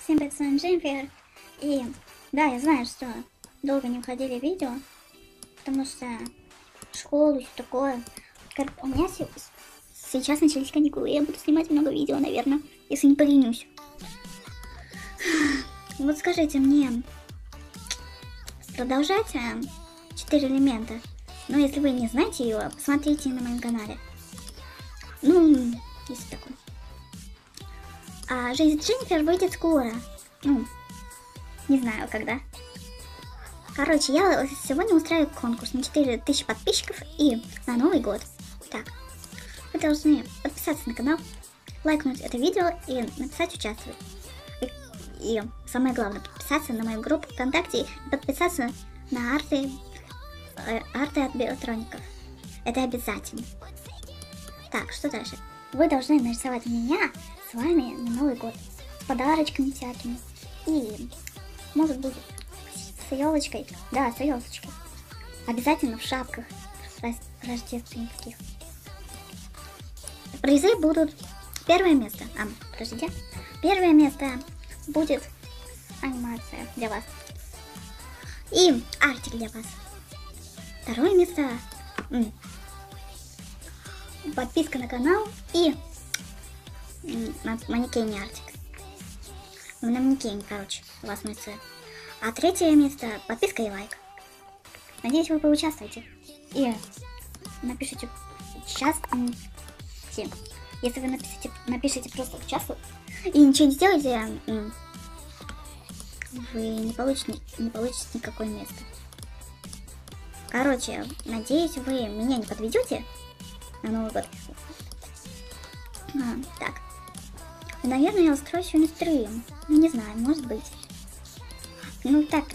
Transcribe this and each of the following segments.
Всем привет, с вами Дженнифер. И да, я знаю, что долго не выходили видео, потому что школа и все такое. У меня сейчас начались каникулы, и я буду снимать много видео, наверное, если не поленюсь. Вот скажите мне, продолжать 4 элемента? Но если вы не знаете его, посмотрите на моем канале. Ну, если такое. А жизнь Дженнифер выйдет скоро. Ну, не знаю когда. Короче, я сегодня устраиваю конкурс на 4000 подписчиков и на Новый год. Так, вы должны подписаться на канал, лайкнуть это видео и написать «Участвовать». И самое главное, подписаться на мою группу ВКонтакте и подписаться на арты от биотроников. Это обязательно. Так, что дальше? Вы должны нарисовать меня с вами на Новый год. С подарочками всякими. И, может быть, с елочкой. Да, с елочкой. Обязательно в шапках рождественских. Призы будут. Первое место. Подождите. Первое место будет анимация для вас. И артик для вас. Второе место. Подписка на канал и на манекене артик. На манекене, короче, у вас мой цвет. А третье место подписка и лайк. Надеюсь, вы поучаствуете. И напишите сейчас. Если вы напишите просто участвую и ничего не сделаете, вы не получите никакое место. Короче, надеюсь, вы меня не подведете на Новый год. Так. Наверное, я устрою сегодня стрим. Ну, не знаю, может быть. Ну, так.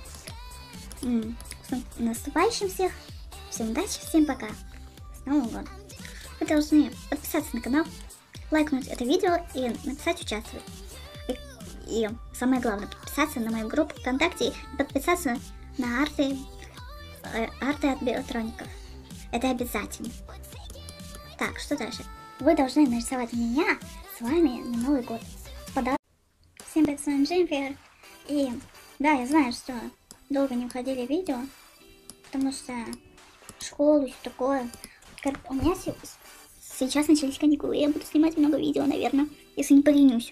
С наступающим всех. Всем удачи, всем пока. С Новым годом. Вы должны подписаться на канал, лайкнуть это видео и написать «Участвовать». И самое главное, подписаться на мою группу ВКонтакте и подписаться на арты от биотроников. Это обязательно. Так, что дальше? Вы должны нарисовать меня с вами на Новый год. Всем привет, с вами Дженнифер. И да, я знаю, что долго не выходили видео, потому что школа и все такое. У меня сейчас начались каникулы, и я буду снимать много видео, наверное, если не поленюсь.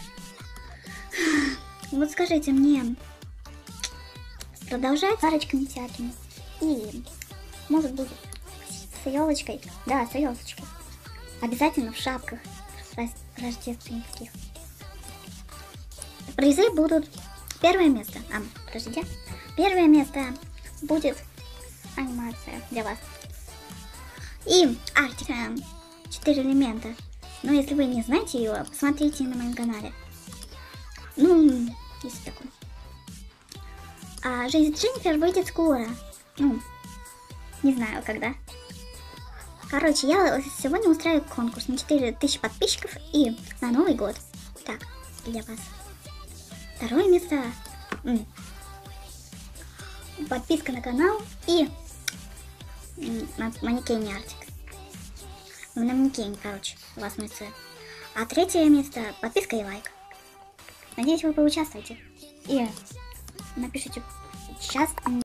Вот скажите мне, продолжать подарочками всякими. И, может быть, с елочкой. Да, с елочкой. Обязательно в шапках рождественских. Призы будут. Первое место. Подождите. Первое место будет анимация для вас. И артик 4 элемента. Но если вы не знаете его, посмотрите на моем канале. Ну, если такое. А жизнь Дженнифер выйдет скоро. Ну, не знаю когда. Короче, я сегодня устраиваю конкурс на 4000 подписчиков и на Новый год. Так, для вас. Второе место. Подписка на канал и на манекене артик. На манекене, короче, у вас мой цвет. А третье место подписка и лайк. Надеюсь, вы поучаствуете. И напишите сейчас.